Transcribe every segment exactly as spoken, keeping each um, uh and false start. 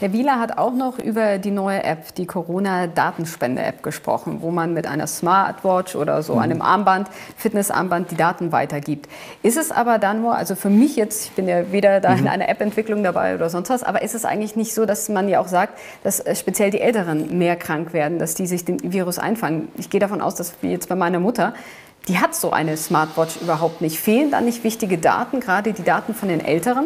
Herr Wieler hat auch noch über die neue App, die Corona-Datenspende-App gesprochen, wo man mit einer Smartwatch oder so einem Armband, Fitnessarmband, die Daten weitergibt. Ist es aber dann nur, also für mich jetzt, ich bin ja weder da in einer App-Entwicklung dabei oder sonst was, aber ist es eigentlich nicht so, dass man ja auch sagt, dass äh, speziell die Älteren mehr krank werden, dass die sich den Virus einfangen? Ich gehe davon aus, dass wie jetzt bei meiner Mutter, die hat so eine Smartwatch überhaupt nicht. Fehlen da nicht wichtige Daten, gerade die Daten von den Älteren?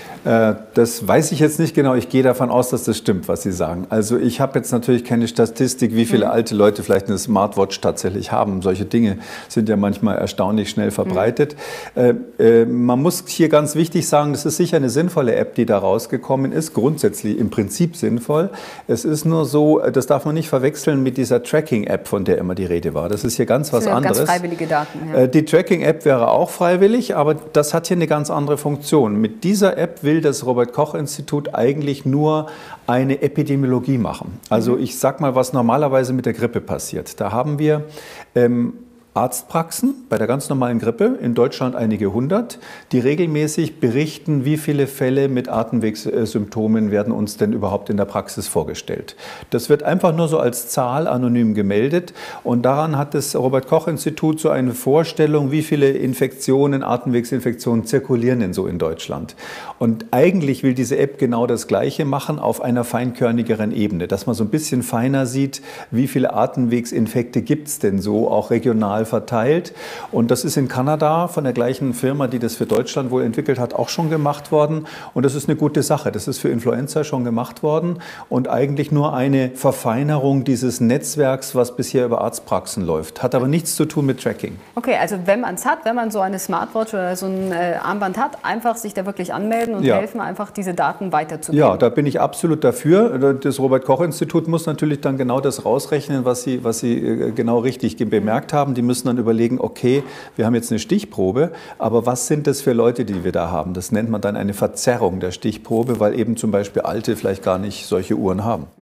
Das weiß ich jetzt nicht genau. Ich gehe davon aus, dass das stimmt, was Sie sagen. Also ich habe jetzt natürlich keine Statistik, wie viele mhm. alte Leute vielleicht eine Smartwatch tatsächlich haben. Solche Dinge sind ja manchmal erstaunlich schnell verbreitet. Mhm. Äh, äh, man muss hier ganz wichtig sagen, das ist sicher eine sinnvolle App, die da rausgekommen ist. Grundsätzlich im Prinzip sinnvoll. Es ist nur so, das darf man nicht verwechseln mit dieser Tracking-App, von der immer die Rede war. Das ist hier ganz was anderes. Ganz freiwillige Daten. Ja. Die Tracking-App wäre auch freiwillig, aber das hat hier eine ganz andere Funktion. Mit dieser App will das Robert-Koch-Institut eigentlich nur eine Epidemiologie machen. Also ich sag mal, was normalerweise mit der Grippe passiert. Da haben wir ähm, Arztpraxen bei der ganz normalen Grippe, in Deutschland einige hundert, die regelmäßig berichten, wie viele Fälle mit Atemwegssymptomen werden uns denn überhaupt in der Praxis vorgestellt. Das wird einfach nur so als Zahl anonym gemeldet und daran hat das Robert-Koch-Institut so eine Vorstellung, wie viele Infektionen, Atemwegsinfektionen zirkulieren denn so in Deutschland. Und eigentlich will diese App genau das Gleiche machen auf einer feinkörnigeren Ebene, dass man so ein bisschen feiner sieht, wie viele Atemwegsinfekte gibt es denn so, auch regional verteilt. Und das ist in Kanada von der gleichen Firma, die das für Deutschland wohl entwickelt hat, auch schon gemacht worden. Und das ist eine gute Sache. Das ist für Influenza schon gemacht worden und eigentlich nur eine Verfeinerung dieses Netzwerks, was bisher über Arztpraxen läuft. Hat aber nichts zu tun mit Tracking. Okay, also wenn man es hat, wenn man so eine Smartwatch oder so ein äh, Armband hat, einfach sich da wirklich anmelden und ja. helfen, einfach diese Daten weiterzugeben. Ja, da bin ich absolut dafür. Das Robert-Koch-Institut muss natürlich dann genau das rausrechnen, was Sie, was Sie genau richtig bemerkt haben. Die müssen dann überlegen, okay, wir haben jetzt eine Stichprobe, aber was sind das für Leute, die wir da haben? Das nennt man dann eine Verzerrung der Stichprobe, weil eben zum Beispiel Alte vielleicht gar nicht solche Uhren haben.